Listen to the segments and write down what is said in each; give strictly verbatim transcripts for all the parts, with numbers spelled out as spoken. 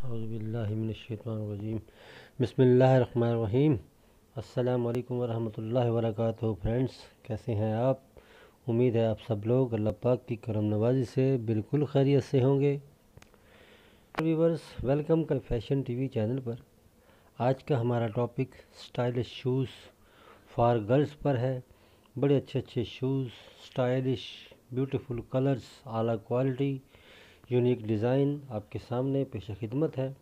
اعوذ باللہ من الشیطان الرجیم بسم اللہ الرحمن الرحیم السلام علیکم ورحمۃ اللہ وبرکاتہ۔ فرینڈس، کیسے ہیں آپ؟ امید ہے آپ سب لوگ اللہ پاک کی کرم نوازی سے بالکل خیریت سے ہوں گے۔ ویورز، ویلکم کر فیشن ٹی وی چینل پر۔ آج کا ہمارا topic stylish shoes for girls پر ہے۔ بڑے اچھے اچھے شوز، سٹائلش بیوٹیفل کلرز، اعلیٰ کوالٹی، یونیک ڈیزائن آپ کے سامنے پیش خدمت ہے۔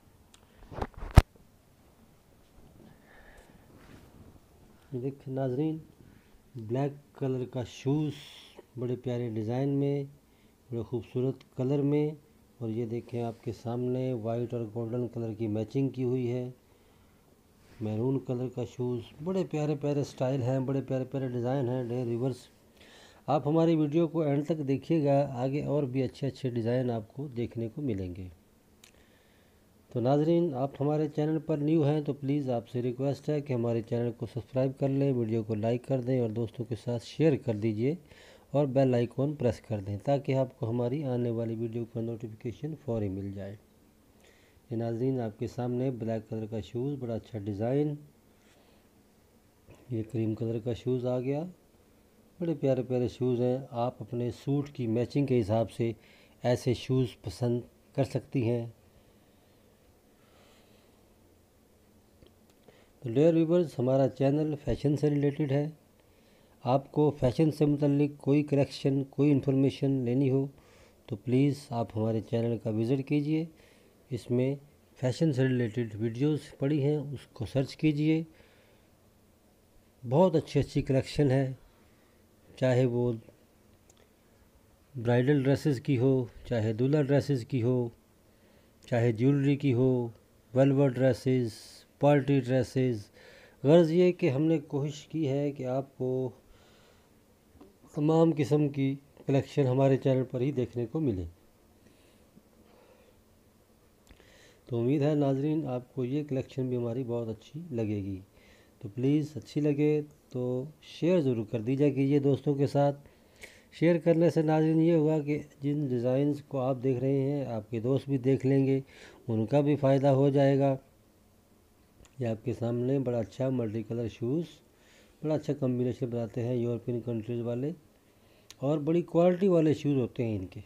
دیکھیں ناظرین، بلیک کلر کا شوز بڑے پیارے ڈیزائن میں، بڑے خوبصورت کلر میں، اور یہ دیکھیں آپ کے سامنے وائٹ اور گولڈن کلر کی میچنگ کی ہوئی ہے۔ میرون کلر کا شوز، بڑے پیارے پیارے سٹائل ہیں، بڑے پیارے پیارے ڈیزائن ہیں۔ ڈیئر ویورز، آپ ہماری ویڈیو کو اینڈ تک دیکھیے گا، آگے اور بھی اچھے اچھے ڈیزائن آپ کو دیکھنے کو ملیں گے۔ تو ناظرین، آپ ہمارے چینل پر نیو ہیں تو پلیز آپ سے ریکویسٹ ہے کہ ہمارے چینل کو سبسکرائب کر لیں، ویڈیو کو لائک کر دیں اور دوستوں کے ساتھ شیئر کر دیجئے اور بیل آئیکن پریس کر دیں تاکہ آپ کو ہماری آنے والی ویڈیو کا نوٹیفیکیشن فوری مل جائے۔ یہ ناظرین آپ کے سامنے بلیک کلر کا شوز، بڑا اچھا ڈیزائن، یہ کریم کلر کا شوز آ گیا۔ بڑے پیارے پیارے شوز ہیں، آپ اپنے سوٹ کی میچنگ کے حساب سے ایسے شوز پسند کر سکتی ہیں۔ تو ڈیئر ویورز، ہمارا چینل فیشن سے ریلیٹڈ ہے۔ آپ کو فیشن سے متعلق کوئی کریکشن، کوئی انفارمیشن لینی ہو تو پلیز آپ ہمارے چینل کا وزٹ کیجئے۔ اس میں فیشن سے ریلیٹڈ ویڈیوز پڑی ہیں، اس کو سرچ کیجئے۔ بہت اچھی اچھی کریکشن ہے، چاہے وہ برائڈل ڈریسز کی ہو، چاہے دولہا ڈریسز کی ہو، چاہے جیولری کی ہو، ویلویٹ ڈریسز، پارٹی ڈریسز۔ غرض یہ کہ ہم نے کوشش کی ہے کہ آپ کو تمام قسم کی کلیکشن ہمارے چینل پر ہی دیکھنے کو ملے۔ تو امید ہے ناظرین آپ کو یہ کلیکشن بھی ہماری بہت اچھی لگے گی۔ تو پلیز اچھی لگے تو شیئر ضرور کر دیجیے کیجیے دوستوں کے ساتھ۔ شیئر کرنے سے ناظرین یہ ہوا کہ جن ڈیزائنز کو آپ دیکھ رہے ہیں آپ کے دوست بھی دیکھ لیں گے، ان کا بھی فائدہ ہو جائے گا۔ یہ آپ کے سامنے بڑا اچھا ملٹی کلر شوز، بڑا اچھا کمبینیشن بناتے ہیں یورپین کنٹریز والے، اور بڑی کوالٹی والے شوز ہوتے ہیں ان کے۔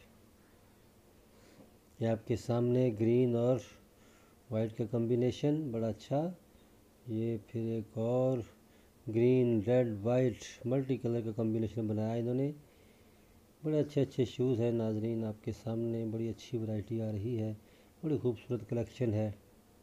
یہ آپ کے سامنے گرین اور وائٹ کا کمبینیشن بڑا اچھا، یہ پھر ایک اور green red white multi colour کا کمبینیشن بنایا انہوں نے۔ بڑے اچھے اچھے شوز ہیں ناظرین آپ کے سامنے، بڑی اچھی ورائٹی آ رہی ہے، بڑی خوبصورت کلیکشن ہے۔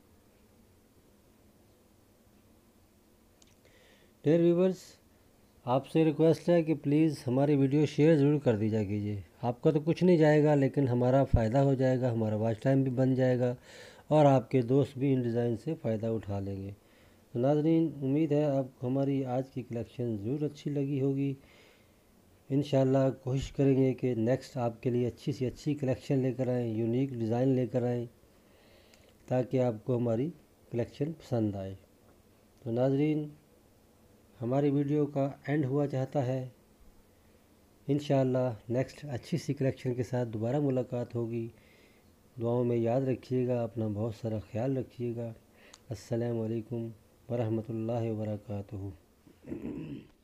ڈیئر ویورز، آپ سے ریکویسٹ ہے کہ پلیز ہماری ویڈیو شیئر ضرور کر دیجا کیجیے۔ آپ کا تو کچھ نہیں جائے گا لیکن ہمارا فائدہ ہو جائے گا، ہمارا واچ ٹائم بھی بن جائے گا اور آپ کے دوست بھی ان ڈیزائن سے فائدہ اٹھا لیں گے۔ تو ناظرین، امید ہے آپ کو ہماری آج کی کلیکشن ضرور اچھی لگی ہوگی۔ انشاءاللہ کوشش کریں گے کہ نیکسٹ آپ کے لیے اچھی سی اچھی کلیکشن لے کر آئیں، یونیک ڈیزائن لے کر آئیں تاکہ آپ کو ہماری کلیکشن پسند آئے۔ تو ناظرین، ہماری ویڈیو کا اینڈ ہوا چاہتا ہے۔ انشاءاللہ نیکسٹ اچھی سی کلیکشن کے ساتھ دوبارہ ملاقات ہوگی۔ دعاؤں میں یاد رکھیے گا، اپنا بہت سارا خیال رکھیے گا۔ السلام علیکم ورحمۃ اللہ وبرکاتہ۔